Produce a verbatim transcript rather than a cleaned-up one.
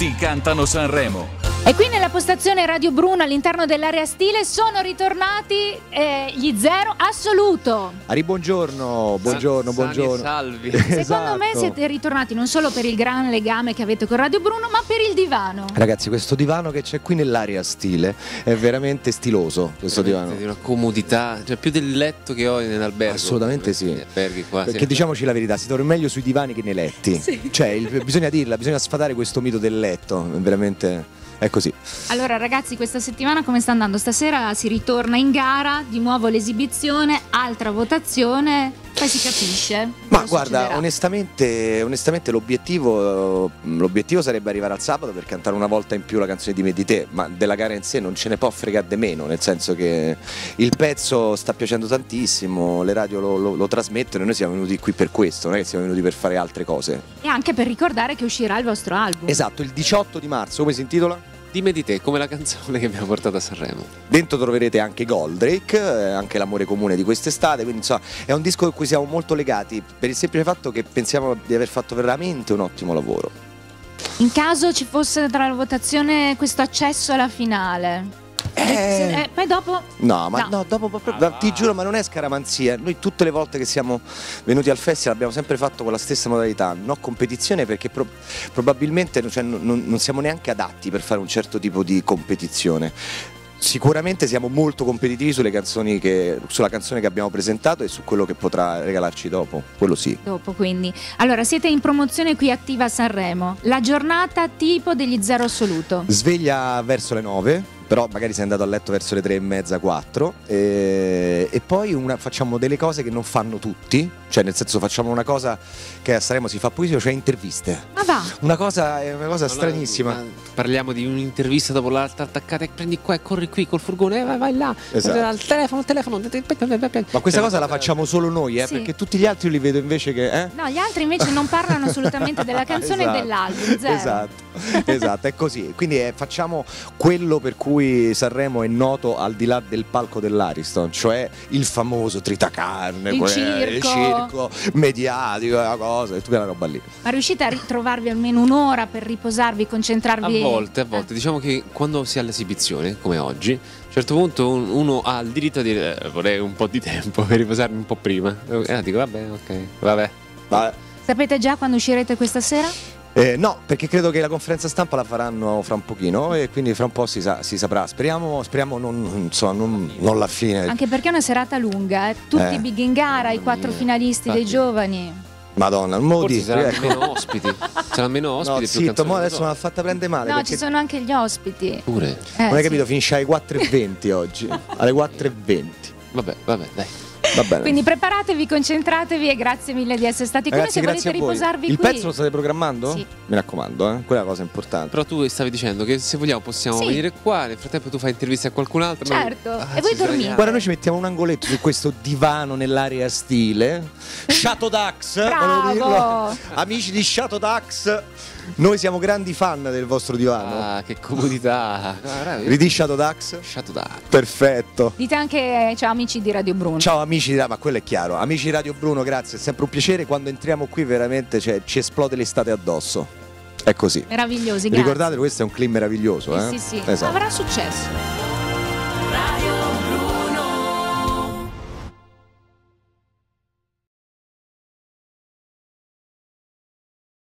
tutti cantano Sanremo. E qui nella postazione Radio Bruno all'interno dell'area stile sono ritornati eh, gli Zero Assoluto. Ari, buongiorno, buongiorno, Sani buongiorno. Salvi. Secondo Esatto. me siete ritornati non solo per il gran legame che avete con Radio Bruno, ma per il divano. Ragazzi, questo divano che c'è qui nell'area stile è veramente stiloso, questo Veramente divano. di una comodità, cioè più del letto che ho nell'albergo. Assolutamente sì. Negli alberghi qua, Perché sì. diciamoci la verità, si dorme meglio sui divani che nei letti. Sì. Cioè, il- bisogna dirla, bisogna sfatare questo mito del letto, è veramente è così. Allora ragazzi, questa settimana come sta andando? Stasera si ritorna in gara, di nuovo l'esibizione, altra votazione, poi si capisce. Ma cosa guarda, succederà. onestamente, onestamente l'obiettivo, l'obiettivo sarebbe arrivare al sabato per cantare una volta in più la canzone di Me di te, ma della gara in sé non ce ne può fregare di meno, nel senso che il pezzo sta piacendo tantissimo, le radio lo, lo- lo trasmettono e noi siamo venuti qui per questo, non è che siamo venuti per fare altre cose. E anche per ricordare che uscirà il vostro album. Esatto, il diciotto di marzo, come si intitola? Di Me di te, come la canzone che abbiamo portato a Sanremo. Dentro troverete anche Goldrake, eh, anche l'amore comune di quest'estate, quindi insomma è un disco a cui siamo molto legati per il semplice fatto che pensiamo di aver fatto veramente un ottimo lavoro. In caso ci fosse tra la votazione questo accesso alla finale. Eh. Eh, poi dopo No, ma No. no, dopo proprio- ma ti giuro, ma non è scaramanzia. Noi tutte le volte che siamo venuti al festival abbiamo sempre fatto con la stessa modalità, no competizione, perché pro- probabilmente cioè, non, non- non siamo neanche adatti per fare un certo tipo di competizione. Sicuramente siamo molto competitivi sulle canzoni che, sulla canzone che abbiamo presentato e su quello che potrà regalarci dopo, quello sì. dopo quindi. Allora siete in promozione qui attiva a Sanremo. La giornata tipo degli Zero Assoluto. Sveglia verso le nove, però magari sei andato a letto verso le tre e mezza, quattro, e, e poi una- facciamo delle cose che non fanno tutti, cioè nel senso facciamo una cosa che a Sanremo si fa pochissimo, cioè interviste. Ma va. Una cosa, è una cosa stranissima. Ma parliamo di un'intervista dopo l'altra attaccata e prendi qua e corri qui col furgone, eh, vai, vai là, Esatto. al telefono, al telefono. Ma questa cosa la facciamo solo noi, eh, Sì. perché tutti gli altri li vedo invece che... Eh? No, gli altri invece non parlano assolutamente della canzone Esatto. e dell'album. Zero. Esatto, esatto, è così. Quindi eh, facciamo quello per cui Sanremo è noto al di là del palco dell'Ariston, cioè il famoso tritacarne, Il quel- circo. il circo mediatico, la cosa, e tutta quella roba lì. Ma riuscite a ritrovarvi almeno un'ora per riposarvi, A concentrarvi? volte, a volte, diciamo che quando si ha l'esibizione, come oggi, a un certo punto un- uno ha il diritto di dire "Eh, vorrei un po' di tempo per riposarmi un po' prima. E allora dico vabbè, ok, vabbè. Ma, Sapete già quando uscirete questa sera? eh, no, perché credo che la conferenza stampa la faranno fra un pochino e quindi fra un po' si, sa- si saprà. Speriamo, speriamo non, insomma, non, non la fine. Anche perché è una serata lunga, eh? Tutti Eh. i big in gara, i quattro mia. finalisti dei Infatti. giovani. Madonna, non me lo Forse dico. saranno ecco. meno ospiti. Saranno meno ospiti. No, più zitto, canzoni, mo non adesso so. me l'ha fatta prendere male. No, perché ci sono anche gli ospiti. Pure. Eh, non hai sì. capito, finisce alle quattro e venti oggi. Alle quattro e venti. Vabbè, vabbè, dai. Va bene. Quindi preparatevi, concentratevi e grazie mille di essere stati qui. Ragazzi, Se grazie volete a voi. riposarvi Il qui. pezzo lo state programmando? Sì. Mi raccomando, eh? Quella è la cosa importante. Però tu stavi dicendo che se vogliamo possiamo Sì. venire qua, nel frattempo tu fai interviste a qualcun altro. ma- Certo. Ah, E voi ci sarà- dormite. Guarda, noi ci mettiamo un angoletto su questo divano nell'area stile. Chateau Dax, volevo Bravo. dirlo. Amici di Chateau Dax, noi siamo grandi fan del vostro divano. Ah, che comodità. Ah, Ridi Chateau Dax? Lasciato da. Perfetto. Dite anche ciao amici di Radio Bruno. Ciao amici di ma quello è chiaro. Amici di Radio Bruno, grazie, è sempre un piacere. Quando entriamo qui veramente cioè, ci esplode l'estate addosso. È così. Meravigliosi, grazie. Ricordate, questo è un clima meraviglioso, eh? Sì, sì, sì. Esatto. Avrà successo.